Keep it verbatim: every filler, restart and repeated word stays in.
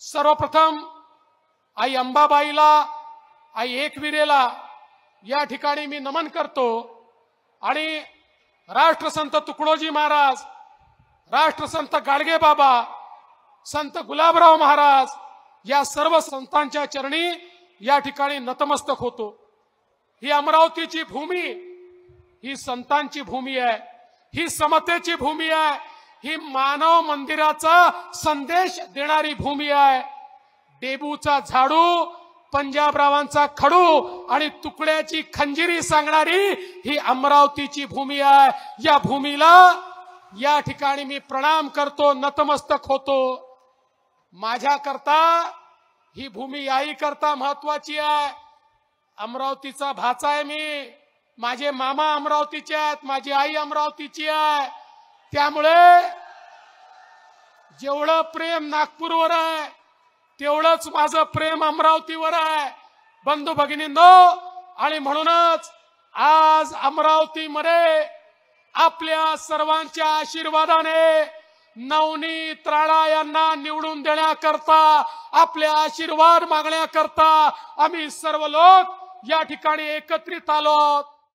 सर्वप्रथम आई अंबाबाईला, आई एकविरेला या ठिकाणी मी नमन करतो आणि राष्ट्रसंत तुकडोजी महाराज, राष्ट्रसंत गाडगे बाबा, संत गुलाबराव महाराज या सर्व संतांच्या चरणी या ठिकाणी नतमस्तक होतो। ही अमरावतीची भूमी ही संतांची भूमी आहे, ही समतेची भूमी आहे, ही मानव मंदिराचा संदेश देणारी भूमी आहे। देबूचा झाडू, पंजाबरावांचा खडू आणि तुकड्याची खंजिरी सांगणारी ही अमरावतीची भूमी आहे। या भूमीला या ठिकाणी मी प्रणाम करतो, नतमस्तक होतो। माझ्या करता ही भूमी आई करता महत्वाची आहे। अमरावतीचा भाचा आहे मी, माझे मामा अमरावतीचे आहेत, माझी आई अमरावतीची आहे। त्यामुळे जेवढं प्रेम नागपूरवर आहे तेवढंच माझं प्रेम अमरावतीवर आहे बंधू भगिनींनो। आणि म्हणूनच आज अमरावतीमध्ये आपल्या सर्वांच्या आशीर्वादाने नवनीत राणा यांना निवडून देण्याकरता, आपल्या आशीर्वाद मागण्याकरता आम्ही सर्व लोक या ठिकाणी एकत्रित आलो आहोत।